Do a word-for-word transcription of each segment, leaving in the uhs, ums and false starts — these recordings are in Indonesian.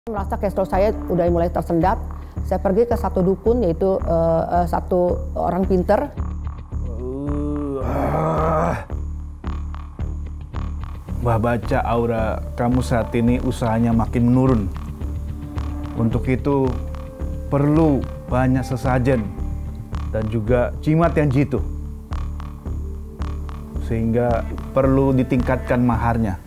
Merasa cash flow saya udah mulai tersendat, saya pergi ke satu dukun yaitu uh, uh, satu orang pinter. Mbah baca aura kamu saat ini usahanya makin menurun. Untuk itu perlu banyak sesajen dan juga jimat yang jitu. Sehingga perlu ditingkatkan maharnya.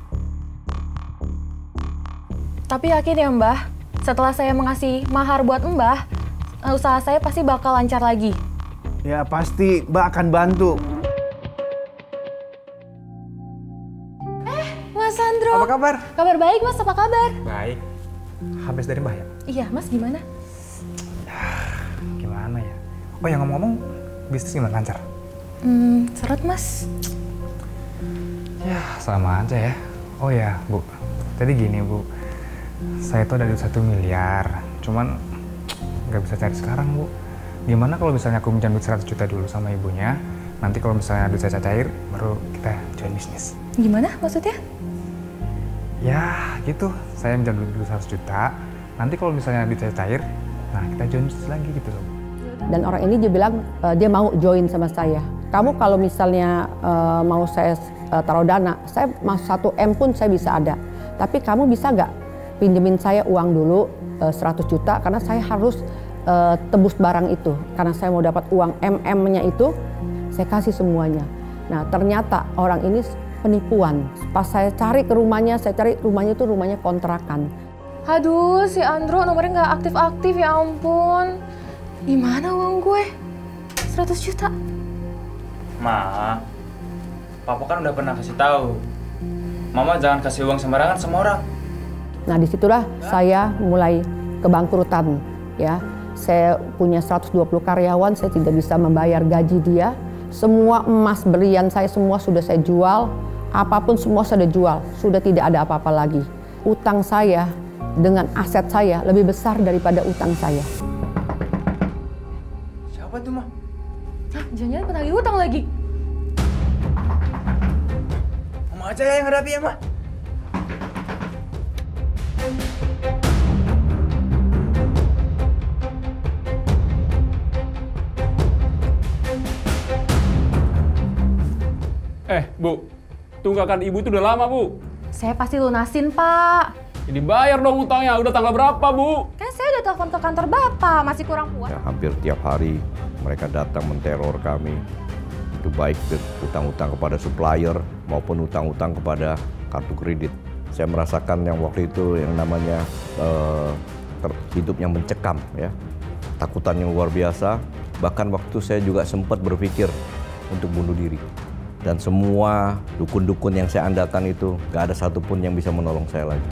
Tapi yakin ya Mbah, setelah saya mengasih mahar buat Mbah, usaha saya pasti bakal lancar lagi. Ya pasti Mbak akan bantu. Eh, Mas Sandro. Apa kabar? Kabar baik Mas, apa kabar? Baik. Habis dari Mbah ya? Iya, Mas gimana? Gimana ya? Oh ya ngomong-ngomong, bisnis gimana, lancar? Hmm, seret Mas. Ya sama aja ya. Oh ya Bu, tadi gini Bu. Saya tuh ada duit satu miliar, cuman nggak bisa cari sekarang Bu. Gimana kalau misalnya aku minjam duit seratus juta dulu sama ibunya, nanti kalau misalnya duit saya cair, baru kita join bisnis. Gimana maksudnya? Ya gitu, saya minjam duit dulu seratus juta, nanti kalau misalnya duit saya cair, nah kita join bisnis lagi gitu loh. Dan orang ini dia bilang uh, dia mau join sama saya. Kamu kalau misalnya uh, mau saya uh, taruh dana, saya mau satu M pun saya bisa ada. Tapi kamu bisa nggak pinjemin saya uang dulu uh, seratus juta karena saya harus uh, tebus barang itu. Karena saya mau dapat uang M M-nya itu, saya kasih semuanya. Nah ternyata orang ini penipuan. Pas saya cari ke rumahnya, saya cari rumahnya itu rumahnya kontrakan. Aduh, si Andro nomornya nggak aktif-aktif, ya ampun. Gimana uang gue? seratus juta. Ma, Papa kan udah pernah kasih tahu. Mama jangan kasih uang sembarangan sama orang. Nah disitulah saya mulai kebangkrutan ya. Saya punya seratus dua puluh karyawan, saya tidak bisa membayar gaji dia. Semua emas berlian saya semua sudah saya jual, apapun semua sudah jual, sudah tidak ada apa-apa lagi. Utang saya dengan aset saya lebih besar daripada utang saya. Siapa tuh, Ma? Hah, jangan-jangan penagih utang lagi. Mama aja yang hadapi ya, Ma. Eh, Bu, tunggakan Ibu itu udah lama, Bu. Saya pasti lunasin, Pak. Jadi bayar dong utangnya. Udah tanggal berapa, Bu? Kan saya udah telepon ke kantor Bapak, masih kurang puas. Ya, hampir tiap hari mereka datang menteror kami. Itu baik utang-utang kepada supplier maupun utang-utang kepada kartu kredit. Saya merasakan yang waktu itu yang namanya uh, hidup yang mencekam, ya, takutan yang luar biasa. Bahkan waktu saya juga sempat berpikir untuk bunuh diri. Dan semua dukun-dukun yang saya andalkan itu gak ada satupun yang bisa menolong saya lagi.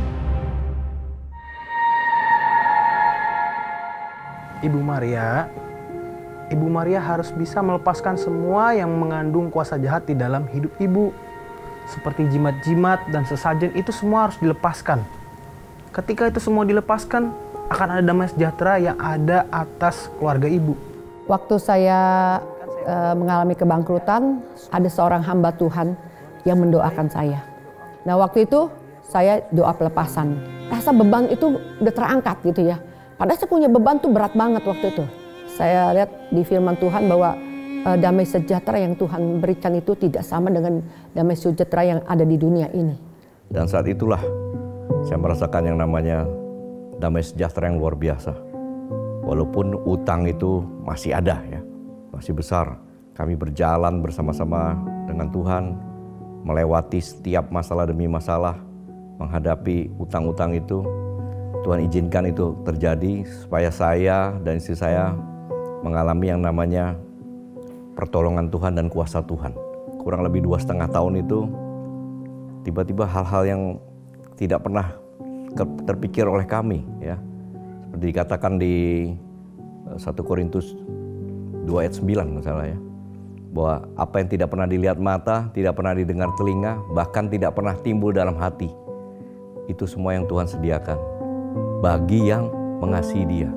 Ibu Maria, Ibu Maria harus bisa melepaskan semua yang mengandung kuasa jahat di dalam hidup Ibu. Seperti jimat-jimat dan sesajen itu semua harus dilepaskan. Ketika itu semua dilepaskan, akan ada damai sejahtera yang ada atas keluarga Ibu. Waktu saya uh, mengalami kebangkrutan, ada seorang hamba Tuhan yang mendoakan saya. Nah waktu itu saya doa pelepasan. Rasa beban itu udah terangkat gitu ya. Padahal saya punya beban tuh berat banget waktu itu. Saya lihat di firman Tuhan bahwa uh, damai sejahtera yang Tuhan berikan itu tidak sama dengan damai sejahtera yang ada di dunia ini. Dan saat itulah saya merasakan yang namanya damai sejahtera yang luar biasa. Walaupun utang itu masih ada ya, masih besar. Kami berjalan bersama-sama dengan Tuhan, melewati setiap masalah demi masalah, menghadapi utang-utang itu. Tuhan izinkan itu terjadi supaya saya dan istri saya mengalami yang namanya pertolongan Tuhan dan kuasa Tuhan. Kurang lebih dua setengah tahun itu, tiba-tiba hal-hal yang tidak pernah terpikir oleh kami, ya, seperti dikatakan di satu Korintus dua ayat sembilan misalnya, ya, bahwa apa yang tidak pernah dilihat mata, tidak pernah didengar telinga, bahkan tidak pernah timbul dalam hati, itu semua yang Tuhan sediakan bagi yang mengasihi Dia.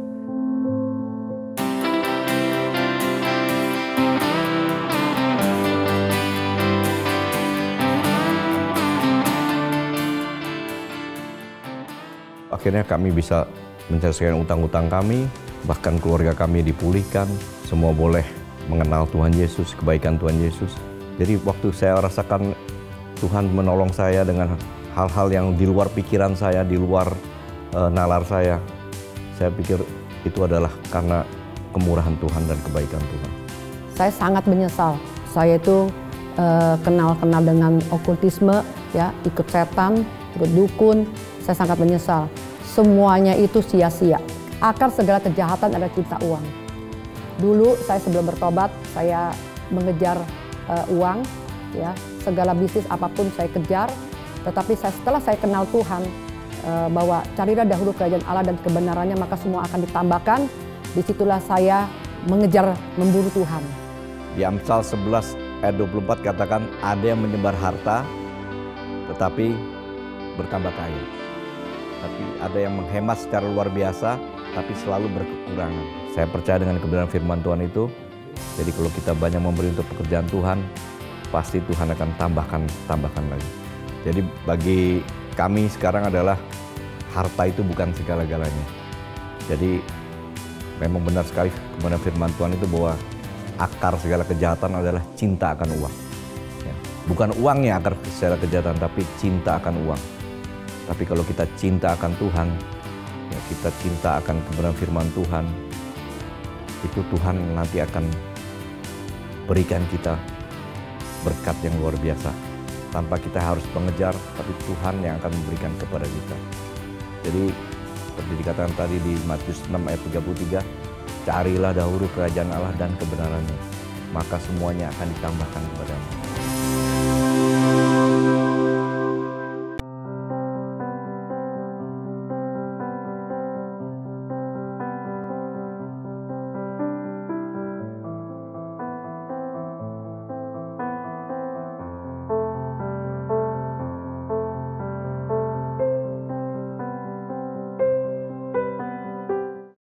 akhirnya kami bisa menyelesaikan utang-utang kami, bahkan keluarga kami dipulihkan, semua boleh mengenal Tuhan Yesus, kebaikan Tuhan Yesus. Jadi waktu saya rasakan Tuhan menolong saya dengan hal-hal yang di luar pikiran saya, di luar uh, nalar saya, saya pikir itu adalah karena kemurahan Tuhan dan kebaikan Tuhan. Saya sangat menyesal. Saya itu uh, kenal-kenal dengan okultisme, ya, ikut setan, ikut dukun. Saya sangat menyesal. Semuanya itu sia-sia. Akar segala kejahatan adalah cinta uang. Dulu saya sebelum bertobat, saya mengejar uh, uang, ya, segala bisnis apapun saya kejar. Tetapi saya, setelah saya kenal Tuhan, uh, bahwa carilah dahulu kerajaan Allah dan kebenarannya, maka semua akan ditambahkan. Disitulah saya mengejar, memburu Tuhan. Di Amsal sebelas ayat dua puluh empat katakan, ada yang menyebar harta tetapi bertambah kaya. Tapi ada yang menghemat secara luar biasa tapi selalu berkekurangan. Saya percaya dengan kebenaran firman Tuhan itu. Jadi kalau kita banyak memberi untuk pekerjaan Tuhan, pasti Tuhan akan tambahkan, tambahkan lagi. Jadi bagi kami sekarang adalah harta itu bukan segala-galanya. Jadi memang benar sekali kebenaran firman Tuhan itu bahwa akar segala kejahatan adalah cinta akan uang. Ya. Bukan uangnya akar segala kejahatan, tapi cinta akan uang. Tapi kalau kita cinta akan Tuhan, ya, kita cinta akan kebenaran firman Tuhan, itu Tuhan nanti akan berikan kita berkat yang luar biasa. Tanpa kita harus mengejar, tapi Tuhan yang akan memberikan kepada kita. Jadi seperti dikatakan tadi di Matius enam ayat tiga puluh tiga, carilah dahulu kerajaan Allah dan kebenarannya, maka semuanya akan ditambahkan kepadamu.